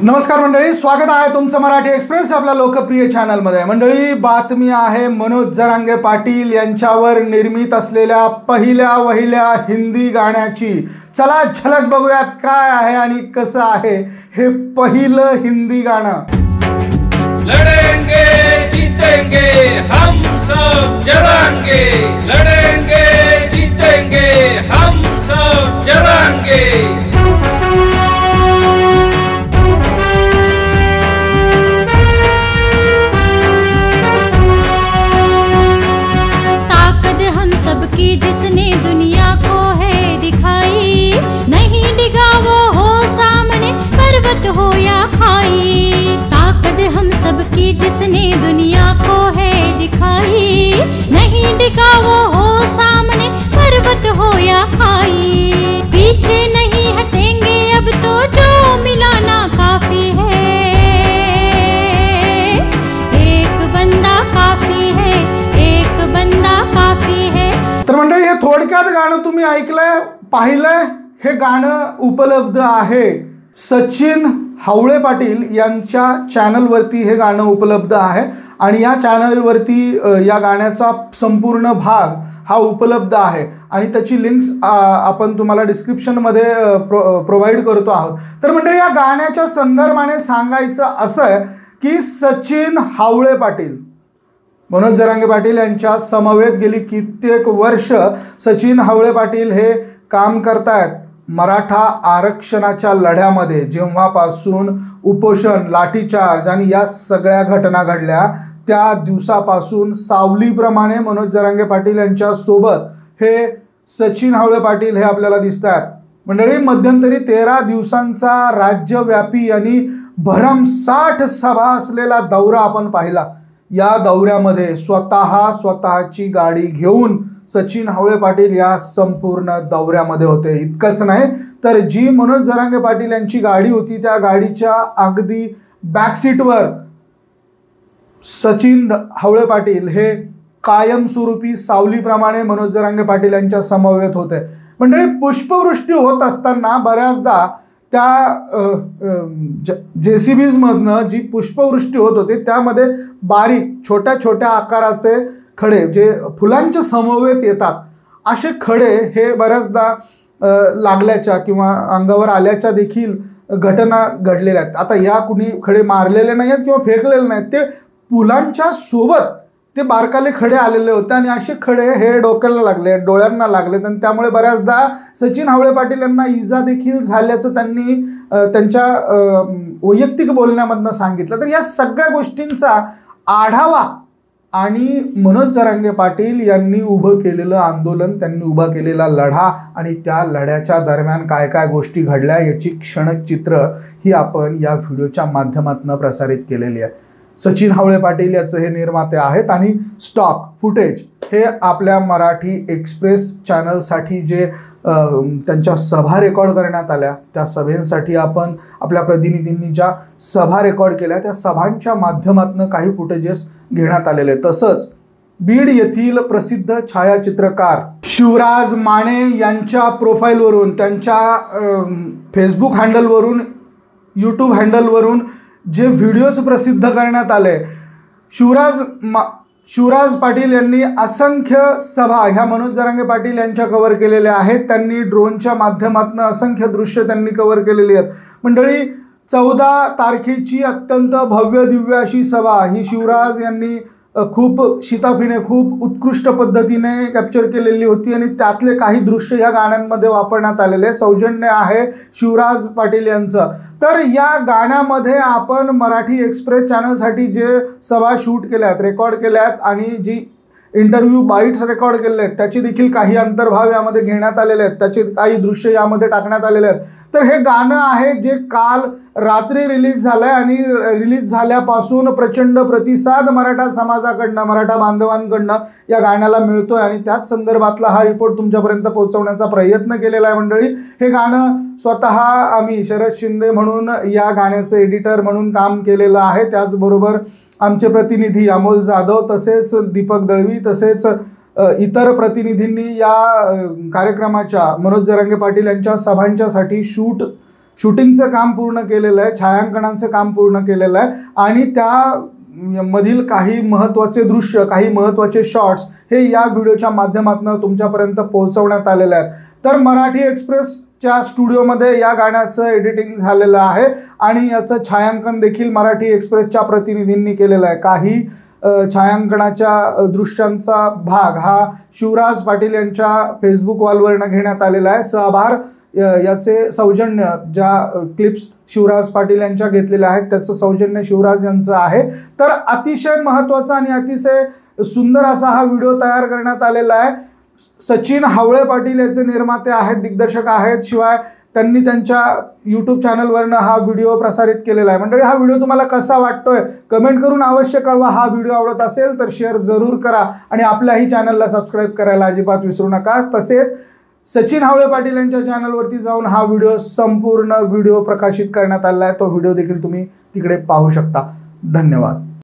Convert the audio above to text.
नमस्कार मंडळी, स्वागत आहे तुमचं मराठी एक्सप्रेस आपल्या लोकप्रिय चॅनलमध्ये। मंडळी, बातमी आहे मनोज जरांगे पाटील यांच्यावर निर्मित असलेल्या पहिल्या वहिल्या हिंदी गाण्याची। चला झलक बघूयात काय आहे आणि कसं आहे हे पहिलं हिंदी गाणं। लड़ेंगे जीतेंगे हम सब जरांगे, लड़ेंगे जीतेंगे हम सब जरांगे। की जिसने दुनिया को है दिखाई, नहीं डिगा वो हो सामने पर्वत हो या खाई। ताकत हम सब की जिसने दुनिया को है दिखाई, नहीं डिगा वो हो सामने पर्वत हो या खाई। पीछे नहीं हटेंगे अब तो जो मिलाना काफी है, एक बंदा काफी है, एक बंदा काफी है। तर मंडळी, हे थोडक्यात गाणं तुम्ही ऐकलंय, पाहिलंय। हे गाणं उपलब्ध आहे सचिन हावळे पाटील यांच्या चॅनलवरती। हे गाणं उपलब्ध आहे आणि या चॅनलवरती या गाण्याचा संपूर्ण भाग हा उपलब्ध आहे आणि त्याची लिंक्स आपण तुम्हाला डिस्क्रिप्शनमध्ये प्रोव्हाइड करतो आहोत। तर मंडळी, या गाण्याच्या संदर्भाने सांगायचं असं आहे की सचिन हावळे पाटील मनोज जरांगे पाटील यांच्या समवेत गेली कित्येक वर्ष सचिन हावळे पाटील हे काम करतायत मराठा आरक्षणाच्या लढ्यामध्ये। जेव्हापासून उपोषण, लाठीचार्ज आणि या सगळ्या घटना घडल्या त्या दिवसापासून सावलीप्रमाणे मनोज जरांगे पाटील यांच्या सोबत हे सचिन हावळे पाटील हे आपल्याला दिसतात। मंडळी, मध्यंतरी 13 दिवसांचा राज्यव्यापी आणि भरमसाठ सभा असलेला दौरा आपण पाहिला। या दौऱ्यामध्ये स्वतःची गाडी घेऊन सचिन हावळे पाटील या संपूर्ण दौऱ्यामध्ये होते। इतकंच नाही तर जी मनोज जरांगे पाटील यांची गाडी होती त्या गाडीच्या अगदी बॅक सीटवर सचिन हावळे पाटील हे कायमस्वरूपी सावलीप्रमाणे मनोज जरांगे पाटील यांच्या समवेत होते। मंडळी, पुष्पवृष्टी होत असताना बऱ्याचदा त्या JCBs मधनं जी पुष्पवृष्टी होत होती त्यामध्ये बारीक छोट्या छोट्या आकाराचे खडे जे फुलांच्या समवेत येतात असे खडे हे बऱ्याचदा लागल्याच्या किंवा अंगावर आल्याच्या देखील घटना घडलेल्या आहेत। आता या कुणी खडे मारलेले नाही आहेत किंवा फेकलेले नाहीत, ते फुलांच्या सोबत ते बारकाले खडे आलेले होते आणि असे खडे हे डोक्याला लागले, डोळ्यांना लागले आणि त्यामुळे बऱ्याचदा सचिन हावळे पाटील यांना इजा देखील झाल्याचं त्यांनी त्यांच्या वैयक्तिक बोलण्यामधनं सांगितलं। तर या सगळ्या गोष्टींचा आढावा आणि मनोज जरांगे पाटील यांनी उभं केलेलं आंदोलन, त्यांनी उभा केलेला लढा आणि त्या लढ्याच्या दरम्यान काय काय गोष्टी घडल्या याची क्षणिक चित्र ही आपण या व्हिडिओच्या माध्यमातून प्रसारित केलेली आहे। सचिन हावळे पाटील याचे हे निर्माते आहेत आणि स्टॉक फुटेज हे आपल्या मराठी एक्सप्रेस चॅनलसाठी जे त्यांच्या सभा रेकॉर्ड करण्यात आल्या त्या सभेसाठी आपण आपल्या प्रतिनिधींनी ज्या सभा रेकॉर्ड केल्या त्या सभांच्या माध्यमातून काही फुटेजेस घेण्यात आलेले। तसंच बीड येथील प्रसिद्ध छायाचित्रकार शिवराज माने यांच्या प्रोफाईलवरून, त्यांच्या फेसबुक हँडलवरून, यूट्यूब हँडलवरून जे व्हिडिओज प्रसिद्ध करण्यात आले, शिवराज पाटील यांनी असंख्य सभा ह्या मनोज जरांगे पाटील यांच्या कव्हर केलेल्या आहेत। त्यांनी ड्रोनच्या माध्यमातून असंख्य दृश्य त्यांनी कव्हर केलेली आहेत। मंडळी, 14 तारखेची अत्यंत भव्य दिव्य अशी सभा ही शिवराज यांनी खूप शिताफीने, खूप उत्कृष्ट पद्धतीने कॅप्चर केलेली होती आणि त्यातले काही दृश्य ह्या गाण्यांमध्ये वापरण्यात आलेले। सौजन्य आहे शिवराज पाटील यांचं। तर या गाण्यामध्ये आपण मराठी एक्सप्रेस चॅनलसाठी जे सभा शूट केल्यात, रेकॉर्ड केल्यात आणि जी इंटरव्ह्यू बाईट्स रेकॉर्ड केलेले आहेत त्याचे देखील काही अंतर्भाव यामध्ये घेण्यात आलेले आहेत, त्याचे काही दृश्य यामध्ये टाकण्यात आलेले आहेत। तर हे गाणं आहे जे काल रात्री रिलीज झालंय आणि रिलीज झाल्यापासून प्रचंड प्रतिसाद मराठा समाजाकडनं, मराठा बांधवांकडनं या गाण्याला मिळतोय आणि त्याच संदर्भातला हा रिपोर्ट तुमच्यापर्यंत पोहोचवण्याचा प्रयत्न केलेला आहे। मंडळी, हे गाणं स्वतः आम्ही शरद शिंदे म्हणून या गाण्याचे एडिटर म्हणून काम केलेलं आहे। त्याचबरोबर आमचे प्रतिनिधी अमोल जाधव तसेच दीपक दळवी तसेच इतर प्रतिनिधींनी या कार्यक्रमाच्या मनोज जरांगे पाटील यांच्या सभांच्यासाठी शूटिंगचं काम पूर्ण केलेलं आहे, छायांकनाचं काम पूर्ण केलेलं आहे आणि त्या मधील काही महत्त्वाचे दृश्य, काही महत्त्वाचे शॉट्स हे या व्हिडिओच्या माध्यमातून तुमच्यापर्यंत पोहोचवण्यात आलेले आहेत. तर मराठी एक्सप्रेसच्या स्टुडिओमध्ये या गाण्याचं एडिटिंग झालेलं आहे आणि याचं छायांकन देखील मराठी एक्सप्रेसच्या प्रतिनिधींनी केलेलं आहे. काही छायांकनाच्या दृश्यांचा भाग हा शिवराज पाटील यांच्या फेसबुक वॉलवरनं घेण्यात आलेला आहे. सहभार याचे सौजन्य, ज्या क्लिप्स शिवराज पाटील यांच्या घेतलेल्या आहेत त्याचं सौजन्य शिवराज यांचं आहे. तर अतिशय महत्त्वाचा आणि अतिशय सुंदर असा हा व्हिडिओ तयार करण्यात आलेला आहे. सचिन हावळे पाटील याचे निर्माते आहेत, दिग्दर्शक आहेत. शिवाय त्यांनी त्यांच्या यूट्यूब चॅनलवरनं हा व्हिडिओ प्रसारित केलेला आहे. मंडळी, हा व्हिडिओ तुम्हाला कसा वाटतोय कमेंट करून अवश्य कळवा. हा व्हिडिओ आवडत असेल तर शेअर जरूर करा आणि आपल्याही चॅनलला सबस्क्राईब करायला अजिबात विसरू नका. तसेच सचिन हावळे पाटील यांच्या चॅनलवरती जाऊन हा व्हिडिओ संपूर्ण व्हिडिओ प्रकाशित करण्यात आलेला आहे. तो व्हिडिओ देखील तुम्ही तिकडे पाहू शकता. धन्यवाद.